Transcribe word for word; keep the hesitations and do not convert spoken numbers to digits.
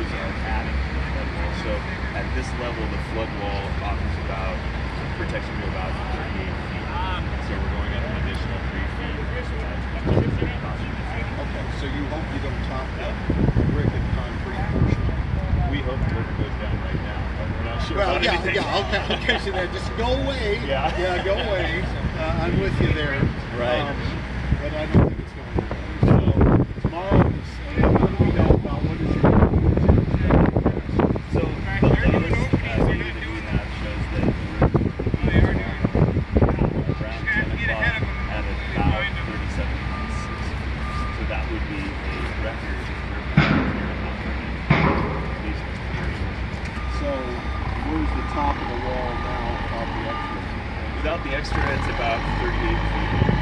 those are adding to the flood wall. So at this level, the flood wall offers about protection to about thirty-eight feet. So we're going up an additional three feet. Okay, so you hope you don't top that brick and concrete portion. We hope the river goes down right now, but we're not sure Well, about yeah, anything. yeah, okay, okay, so that just go away. Yeah. Yeah, go away. Uh, I'm with you there. Right. Um, but I don't think it's going to happen. So tomorrow, is, uh, what do we know about what is your So the latest uh, data that we have shows that the river will be around ten o'clock at about thirty-seven point six. So that would be a record river here in Mount Vernon. So where's the top of the wall now without the extra? Without the extra, it's about thirty-eight feet.